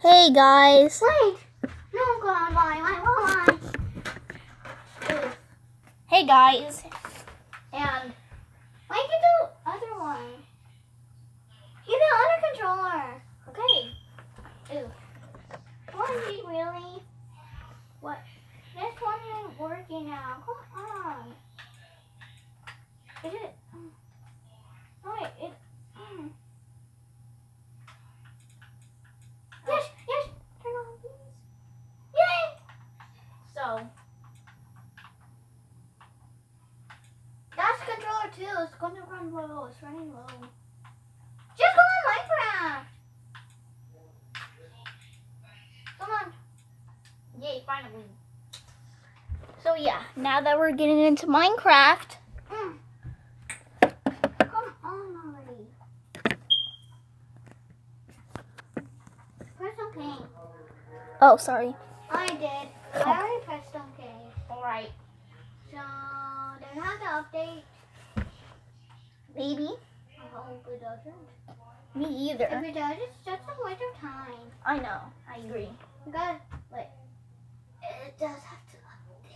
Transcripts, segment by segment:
Hey guys. Wait. No, go on, why? Hey guys. And why can you do other one? Get the other controller. Okay. Ew. What is it really? What? This one isn't working now. Come on. Is it? Oh wait, it. Yes, yes. Turn on, please. Yay! So, That's controller too. It's going to run low. It's running low. Just go on Minecraft. Come on. yay, finally. So yeah, now that we're getting into Minecraft. Come on already. Press OK. Oh, sorry. I did. I already pressed OK. Alright. So, does it have to update? Maybe. I hope it doesn't. Me If either. it does, it's just a waste of time. I know. I agree. You gotta, wait. It does have to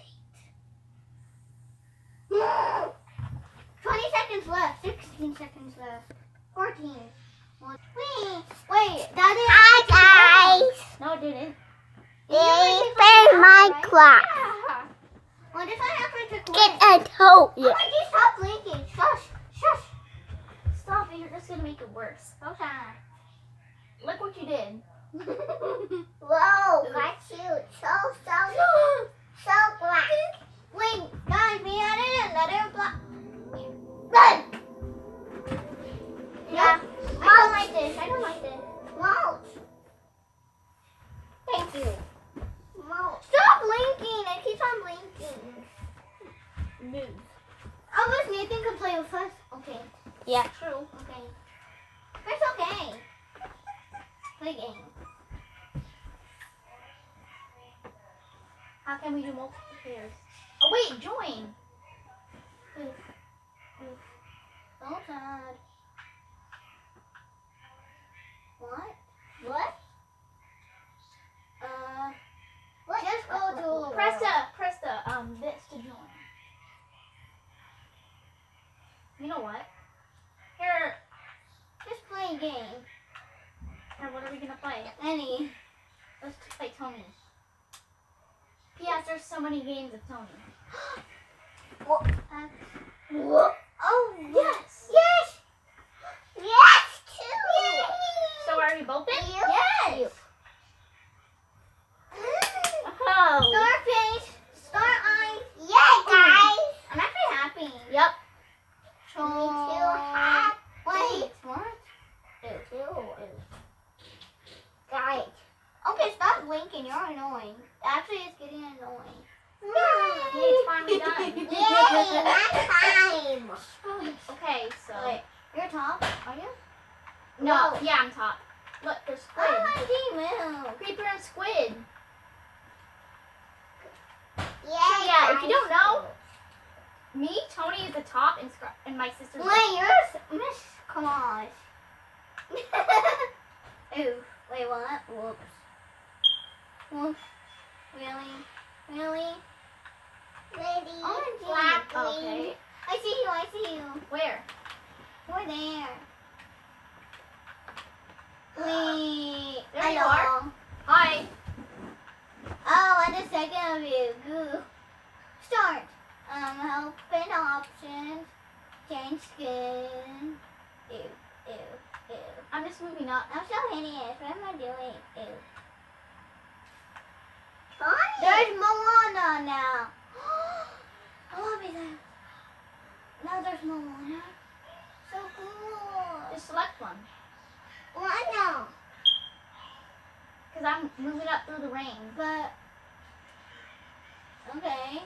update. 20 seconds left. 16 seconds left. 14. Wait. That is. Hi guys! No, it didn't. They play Minecraft. Yeah. Well, this one actually took Get away. a toe. Oh my God, stop blinking. Shush. Stop it. You're just going to make it worse. So sad. Look what you did. Whoa, that's cute. So black. Wait, guys, we added another block. Run! Yeah. I don't like this. Mulch. Thank you. Mulch. Stop blinking. It keeps on blinking. Move. Oh, was Nathan could play with us? Okay. Yeah, true. Okay. It's okay. Play game. How can we do multiple players? Oh, wait, join. So sad. What? Just go to Press the, this to join. You know what? Here, Just play a game. what are we gonna play? Any. Let's play Tony. P.S. There's so many games of Tony. What? Oh, Yes! yes! Yes, too! So are we both in? Yes! Oh! Star face. Star eyes. Yeah, guys! I'm actually happy. Yep. So, Me too, happy. wait. What? Guys. Okay, stop blinking. You're annoying. Actually, it's getting annoying. Hey, it's finally done. Yay, that's time! Okay, so. Wait, you're top? Are you? No, yeah, I'm top. Look, there's Oh, squid. my move. Creeper and squid. Yeah, if you don't know, me, Tony is the top, and my sister's the Wait, you're Miss. Come on. Ooh. Wait, what? Whoops. Whoops. Really? Lady, Oh, black, Okay. I see you. Where? We're there. Wait. There you hello. are. Hi. Oh, and a second of you. Goo. Start. Open options. Change skin. Ew. I'm just moving up. I'm so hideous. What am I doing? Ew. Bonnie. There's Moana now. I want to be there. Now there's Moana. So cool. Just select one. Why no? Because I'm moving up through the rain. But, okay.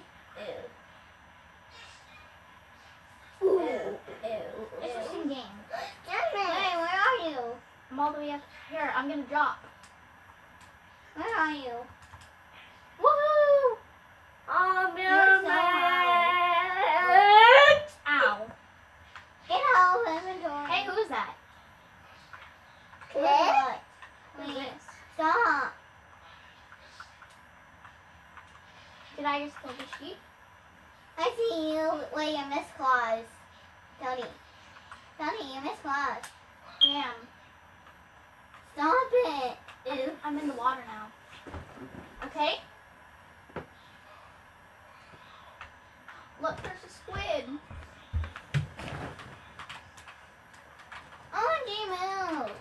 Interesting game. Hey, where are you? I'm all the way up here. I'm going to drop. Where are you? Woohoo! You're so Ow. Get out of inventory. Hey, who is that? What? Who's Wait. this? Stop. Did I just kill the sheep? I see you. Wait, you missed claws. Tony. Tony, you missed claws. Damn. Stop it. Ew. I'm in the water now. Okay? Look, there's a squid. Oh, do move.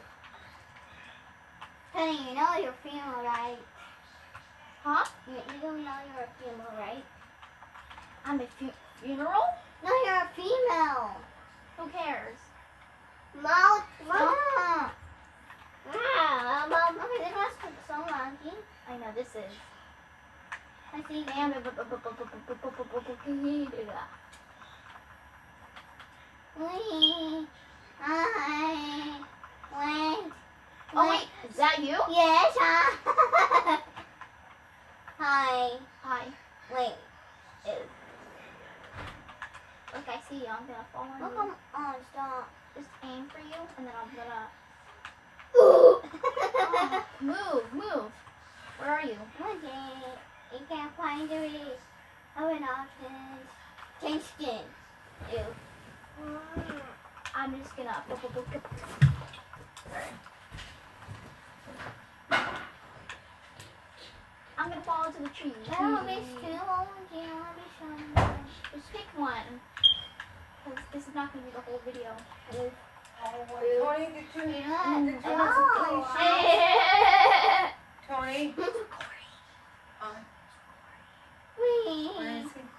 Tony, you know you're female, right? Huh? You don't know you're a female, right? I'm a funeral? No, you're a female. Who cares? Mouth. Stop. Okay, this was so lucky. I know this is. I see. Damn it. Wait. Hi. Wait. Oh wait, is that you? Yes. Hi. Hi. Wait. Look, I see you. I'm gonna fall on Oh, you. come on. Stop. Just aim for you, and then I'm gonna Oh. move. Where are you? Okay. You can't find the way. Open options. Change skin. Ew. I'm just gonna. I'm gonna fall into the tree. Oh, miss too. Oh, dear. Let me show you. Just pick one. Because this is not gonna be the whole video. Tony, did you You want some know clean what? sheets? Tony? Wait. Where is he?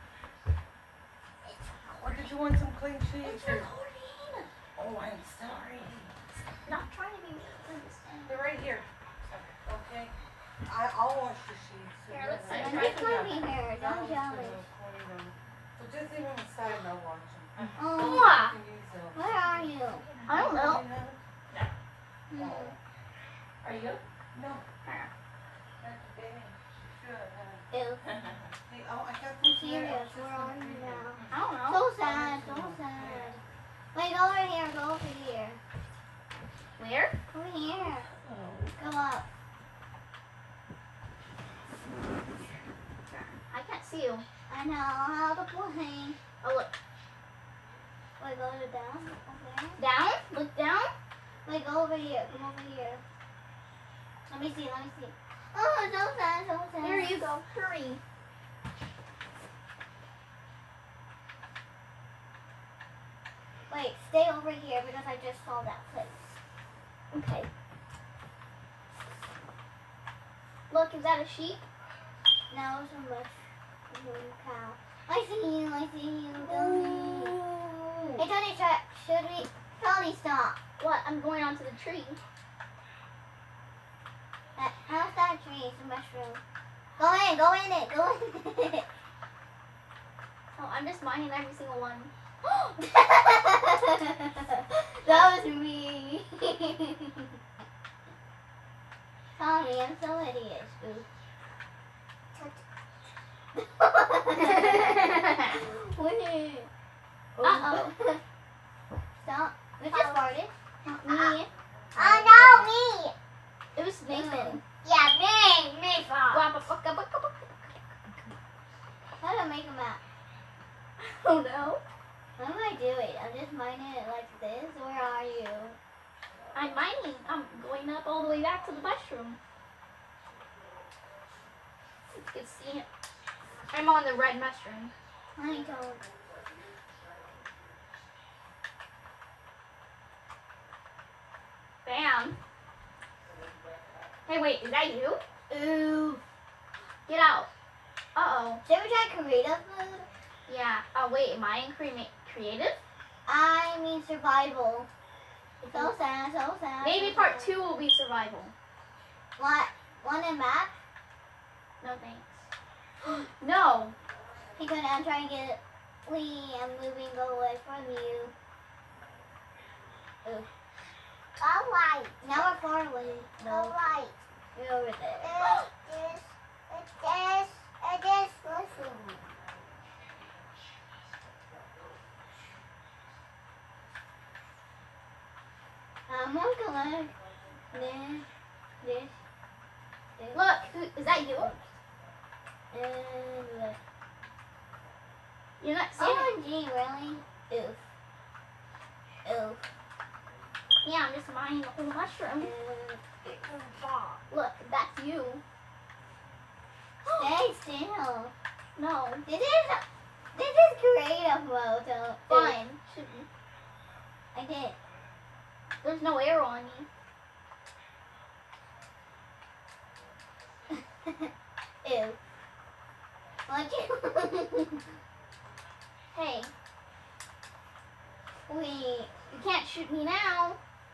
Or did you want some clean sheets? Or... Oh, I'm sorry. Not trying to be mean. They're right here. Okay. I'll wash the sheets. Here, let's see. I'm just gonna be here. Don't jealous. So just leave them aside and I'll wash them. Oh, Mwah. You can use them. where are you? I don't know. Hmm. Are you? No. That's big. Good. Ew. Hey, oh, I got I'm this serious. Where are you now? I don't know. So sad. So sad. Wait, go over here. Go over here. Where? Over here. Go up. I can't see you. I know how to play. Oh, look. Wait, go to down. Okay. Down? Look down? Wait, go over here. Come over here. Let me see. Let me see. Oh, so sad. So sad. There you go. Hurry. Wait, stay over here because I just saw that place. Okay. Look, is that a sheep? Now it's a mushroom cow. I see you. I see you. Tony. Hey, Tony, should we? Tony, stop. What? I'm going onto the tree. How's that tree? It's a mushroom. Go in. Go in it. Go in it. Oh, I'm just mining every single one. That was me. Tommy, I'm so idiot. Wait. Uh-oh. Stop. We just farted. Me. Oh no, me. It was Nathan. Yeah, me fault. How do I make a map? Oh no. What am I doing? I'm just mining it like this. Where are you? I'm mining. I'm going up all the way back to the mushroom. You can see it. I'm on the red mushroom. I don't. Bam. Hey, wait, is that you? Ooh. Get out. Uh-oh. Should we try creative mode? Yeah. Oh, wait, am I in creative? I mean survival. So sad, so sad. Maybe part 2 will be survival. What? One in map? No thanks. No. Hey, Tony, I'm trying to get Lee. I'm moving away from you. Ooh. Alright. Now we're far away. No, Alright. you're over there. This, listen. I'm gonna collect this. Look, is that you? You're not seeing it. OMG, really? Oof. Oof. Yeah, I'm just mining the whole mushroom. Look, that's you. Stay still. No. This is creative mode, so Fine. Shoot me. I did. There's no arrow on you. Ew. What'd you? Hey, Wait. you can't shoot me now.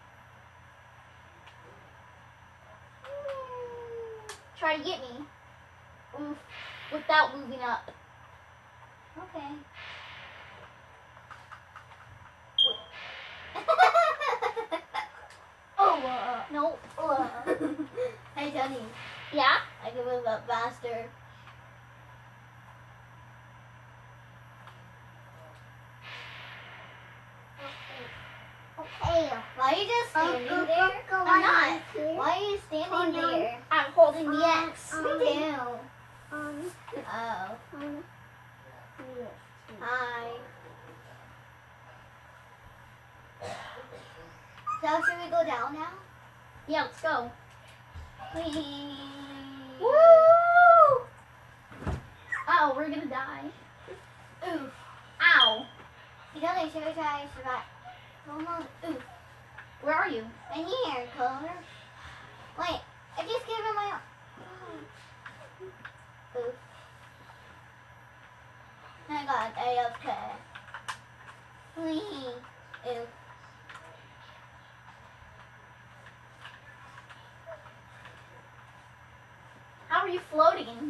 Try to get me. Oof. Without moving up. Okay. Oh, no. Hey, Johnny. Yeah? I can move up faster. Hey, Why are you just standing there? I'm not. Why are you standing there? I'm holding the X. Me too. Oh. Hi. So should we go down now? Yeah, let's go. Whee! Woo! Oh, we're gonna die. Oof. Ow. You know they should try to survive. Almost. Oof. Where are you? In here, Color. Wait, I just gave him my. Oof. I got AFK. Whee! Oof. How are you floating?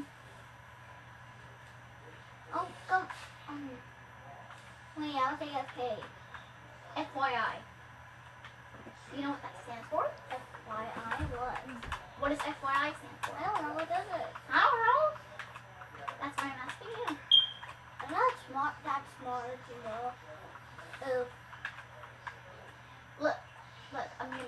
Oh, come. Wait, I was AFK. FYI. You know what that stands for? FYI, what? What does FYI stand for? I don't know, what does it? I don't know. That's why I'm asking you. I'm not that smart, you know. Oof. Look, I'm gonna...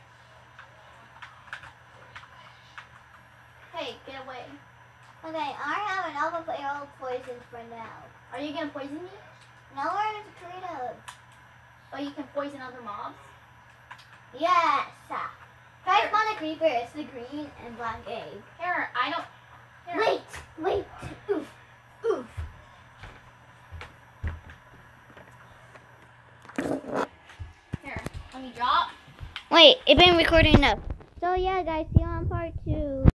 Hey, get away. Okay, I have an alpha arrow poison for now. Are you gonna poison me? No, where is creative? Oh, you can poison other mobs? Yes! Try spawn a creeper, it's the green and black egg. Here, I don't... Here. Wait! Oof! Oof! Here, let me drop. Wait, it's been recording enough. So yeah guys, see you on part 2.